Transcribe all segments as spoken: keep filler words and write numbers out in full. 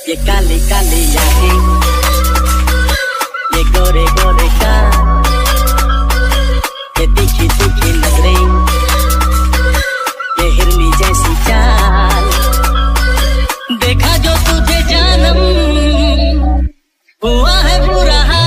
ये काली काली आंखें, ये गोरे गोरे गाल, ये तीखी तीखी नजरें, ये हिरनी जैसी चाल, देखा जो तुझे जानम हुआ है बुरा हाल।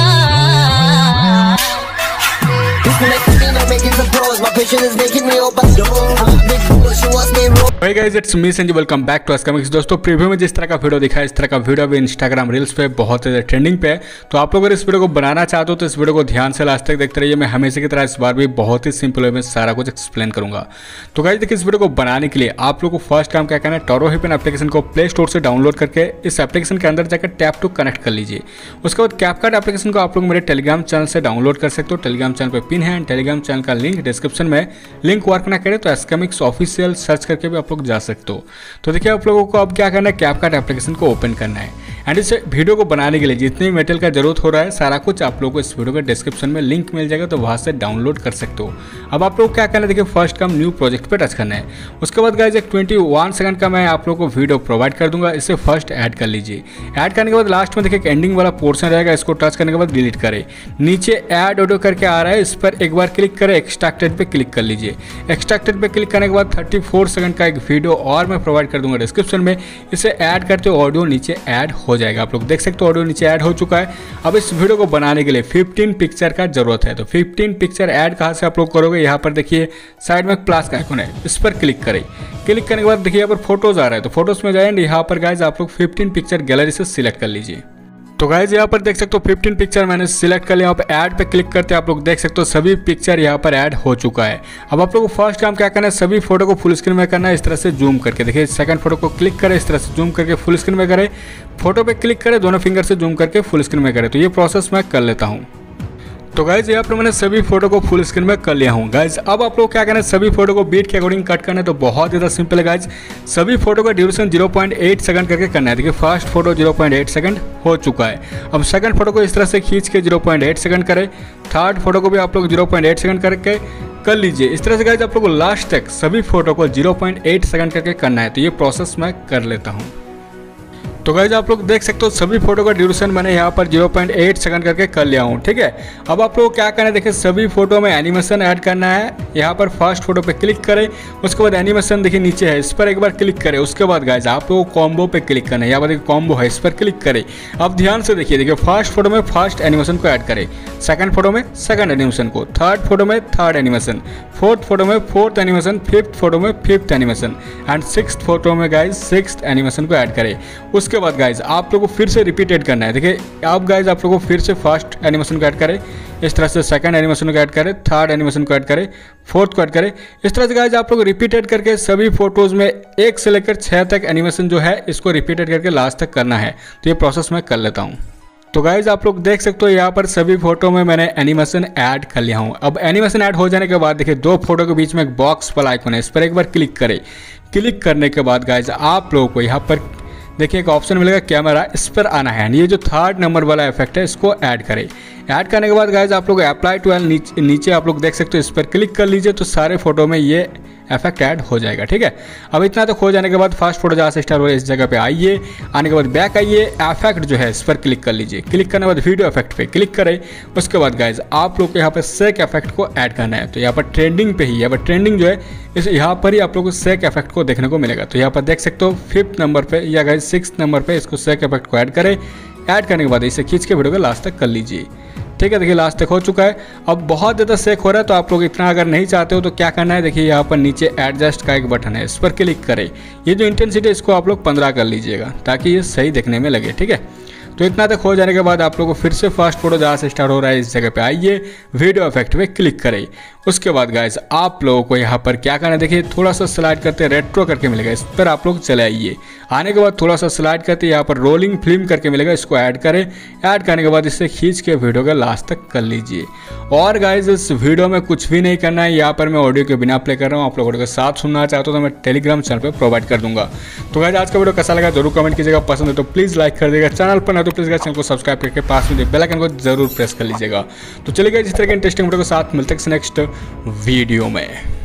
Hey guys, it's me Sanjay, welcome back to अस्कमिक्स। दोस्तों प्रीव्यू में जिस तरह का वीडियो दिखा है, इस तरह का वीडियो भी इंस्टाग्राम रील्स पे बहुत ज़्यादा ट्रेंडिंग पे है। तो आप लोग अगर इस वीडियो को बनाना चाहते हो तो इस वीडियो को ध्यान से लास्ट तक देखते रहिए। मैं हमेशा की तरह इस बार भी बहुत ही सिंपल वे में सारा कुछ एक्सप्लेन करूंगा। तो गाइस देखिए, इस वीडियो को बनाने के लिए आप लोग को फर्स्ट काम क्या करना है, टोरो हिपन एप्लीकेशन को प्ले स्टोर से डाउनलोड करके इस एप्लीकेशन के अंदर जाकर टैप टू कनेक्ट कर लीजिए। उसके बाद कैपकट एप्लीकेशन को आप लोग मेरे टेलीग्राम चैनल से डाउनलोड कर सकते हो। टेलीग्राम चैनल पर पिन है, टेलीग्राम चैनल का लिंक डिस्क्रिप्शन में। लिंक वर्क ना करे तो अस्कमिक्स ऑफिशियल सर्च करके भी आप लोग जा सकते हो। तो देखिए, आप लोगों को अब क्या करना है, कैपकट एप्लीकेशन को ओपन करना है एंड इस वीडियो को बनाने के लिए जितनी मटेरियल का जरूरत हो रहा है सारा कुछ आप लोगों को इस वीडियो के डिस्क्रिप्शन में लिंक मिल जाएगा, तो वहां से डाउनलोड कर सकते हो। अब आप लोग क्या करना है, देखिए फर्स्ट काम न्यू प्रोजेक्ट पे टच करना है। उसके बाद गाइस एक इक्कीस सेकंड का मैं आप लोगों को वीडियो प्रोवाइड कर दूंगा, इसे फर्स्ट ऐड कर लीजिए। ऐड करने के बाद लास्ट में देखिए एंडिंग वाला पोर्शन रहेगा, इसको टच करने के बाद डिलीट करें। नीचे ऐड ऑडियो करके आ रहा है, इस पर एक बार क्लिक करें, एक्सट्रैक्टेड पे क्लिक कर लीजिए। एक्सट्रैक्टेड पे क्लिक करने के बाद चौंतीस सेकंड का एक वीडियो और मैं प्रोवाइड कर दूंगा डिस्क्रिप्शन में, इसे ऐड करते हो ऑडियो नीचे ऐड हो जाएगा। आप लोग देख सकते हो ऑडियो नीचे ऐड हो चुका है। अब इस वीडियो को बनाने के लिए पंद्रह पिक्चर का जरूरत है। तो पंद्रह पिक्चर ऐड कहां से आप लोग करोगे, यहाँ पर देखिए साइड में प्लस का आइकन है, इस पर क्लिक करें। क्लिक करने के बाद देखिए यहाँ पर फोटोज आ रहा है, तो फोटोज में जाए यहाँ पर गाइज आप लोग पंद्रह पिक्चर गैलरी से सिलेक्ट कर लीजिए। तो गाइज यहाँ पर देख सकते हो पंद्रह पिक्चर मैंने सिलेक्ट कर लिया। यहाँ पर ऐड पे क्लिक करते आप लोग देख सकते हो सभी पिक्चर यहाँ पर ऐड हो चुका है। अब आप लोग को फर्स्ट काम क्या करना है, सभी फोटो को फुल स्क्रीन में करना है, इस तरह से जूम करके। देखिए सेकंड फोटो को क्लिक करें, इस तरह से जूम करके फुल स्क्रीन में करें। फोटो पे क्लिक करें, दोनों फिंगर से जूम करके फुल स्क्रीन में करें। तो ये प्रोसेस मैं कर लेता हूँ। तो गाइज यहाँ पर मैंने सभी फोटो को फुल स्क्रीन में कर लिया हूँ। गाइज अब आप लोग क्या करना है, सभी फोटो को बीट के अकॉर्डिंग कट करना है। तो बहुत ज़्यादा सिंपल है गाइज, सभी फोटो का duration zero point eight second करके करना है। देखिए first photo zero point eight second हो चुका है। अब सेकंड फोटो को इस तरह से खींच के ज़ीरो पॉइंट एट सेकंड करें। थर्ड फोटो को भी आप लोग ज़ीरो पॉइंट एट सेकंड करके कर लीजिए। इस तरह से गाइज आप लोग को लास्ट तक सभी फोटो को ज़ीरो पॉइंट एट सेकंड करके करना है। तो ये प्रोसेस मैं कर लेता हूँ। तो गाइज आप लोग देख सकते हो सभी फोटो का ड्यूरेशन मैंने यहाँ पर ज़ीरो पॉइंट एट सेकंड करके कर लिया हूँ। ठीक है, अब आप लोग क्या करना है, देखिए सभी फोटो में एनिमेशन ऐड करना है। यहाँ पर फर्स्ट फोटो पे क्लिक करें, उसके बाद एनिमेशन देखिए नीचे है, इस पर एक बार क्लिक करें। उसके बाद गाइज आप लोग कॉम्बो पे क्लिक करना है, यहाँ पर देखिए कॉम्बो है, इस पर क्लिक करें। अब ध्यान से देखिए, देखिए फर्स्ट फोटो में फर्स्ट एनिमेशन को ऐड करें, सेकंड फोटो में सेकंड एनिमेशन को, थर्ड फोटो में थर्ड एनिमेशन, फोर्थ फोटो में फोर्थ एनिमेशन, फिफ्थ फोटो में fifth animation and sixth photo में गाइज सिक्स्थ एनिमेशन को ऐड करें। उसके बाद गाइज आप लोगों को फिर से रिपीटेड करना है। देखिए आप गाइज आप लोगों को फिर से फर्स्ट एनिमेशन को ऐड करें, इस तरह से सेकंड एनिमेशन को ऐड करें, थर्ड एनिमेशन को ऐड करें, फोर्थ को ऐड करें। इस तरह से गाइज आप लोग रिपीटेड करके सभी फोटोज में एक से लेकर छः तक एनिमेशन जो है इसको रिपीटेड करके लास्ट तक करना है। तो ये प्रोसेस मैं कर लेता हूँ। तो गाइज आप लोग देख सकते हो यहाँ पर सभी फोटो में मैंने एनिमेशन ऐड कर लिया हूँ। अब एनिमेशन ऐड हो जाने के बाद देखिए दो फोटो के बीच में एक बॉक्स वाला आइकन है, इस पर एक बार क्लिक करें। क्लिक करने के बाद गाइज आप लोगों को यहाँ पर देखिए एक ऑप्शन मिलेगा कैमरा, इस पर आना है। ये जो थर्ड नंबर वाला इफेक्ट है इसको ऐड करें। ऐड करने के बाद गाइज आप लोग अप्लाई टू एल नीचे, नीचे आप लोग देख सकते हो, इस पर क्लिक कर लीजिए तो सारे फोटो में ये इफेक्ट ऐड हो जाएगा। ठीक है, अब इतना तक हो जाने के बाद फर्स्ट फोटो जहाँ से स्टार्ट हो रहा है इस जगह पे आइए, आने के बाद बैक आइए, इफेक्ट जो है इस पर क्लिक कर लीजिए। क्लिक करने के बाद वीडियो इफेक्ट पे क्लिक करें। उसके बाद गाइज आप लोग को यहाँ पर सेक इफेक्ट को ऐड करना है। तो यहाँ पर ट्रेंडिंग पे ही, यहाँ पर ट्रेंडिंग जो है इस यहाँ पर ही आप लोग को सेक इफेक्ट को देखने को मिलेगा। तो यहाँ पर देख सकते हो फिफ्थ नंबर पे या गाइज सिक्स नंबर पे इसको सेक इफेक्ट को ऐड करें। ऐड करने के बाद इसे खींच के वीडियो को लास्ट तक कर लीजिए। ठीक है, देखिए लास्ट तक हो चुका है। अब बहुत ज़्यादा सेक हो रहा है तो आप लोग इतना अगर नहीं चाहते हो तो क्या करना है, देखिए यहाँ पर नीचे एडजस्ट का एक बटन है, इस पर क्लिक करें। ये जो इंटेंसिटी है इसको आप लोग पंद्रह कर लीजिएगा ताकि ये सही देखने में लगे। ठीक है, तो इतना तक हो जाने के बाद आप लोगों को फिर से फर्स्ट फोटो जहाँ से स्टार्ट हो रहा है इस जगह पे आइए, वीडियो इफेक्ट पे क्लिक करें। उसके बाद गाइस आप लोगों को यहाँ पर क्या करना है, देखिए थोड़ा सा स्लाइड करते रेट्रो करके मिलेगा, इस पर आप लोग चले आइए। आने के बाद थोड़ा सा स्लाइड करते यहाँ पर रोलिंग फिल्म करके मिलेगा, इसको ऐड करें। ऐड करने के बाद इसे खींच के वीडियो का लास्ट तक कर लीजिए। और गाइस इस वीडियो में कुछ भी नहीं करना है, यहाँ पर मैं ऑडियो के बिना प्ले कर रहा हूँ। आप लोग ऑडियो के साथ सुनना चाहते हो तो मैं टेलीग्राम चैनल पर प्रोवाइड कर दूंगा। तो गाइस आज का वीडियो कैसा लगा जरूर कमेंट कीजिएगा, पसंद है तो प्लीज़ लाइक कर देगा, चैनल पर ना तो प्लीज़ चैनल को सब्सक्राइब करके पास में बेल आइकन को जरूर प्रेस कर लीजिएगा। तो चलिए गाइस इस तरह के इंटरेस्टिंग वीडियो के साथ मिलते हैं नेक्स्ट वीडियो में।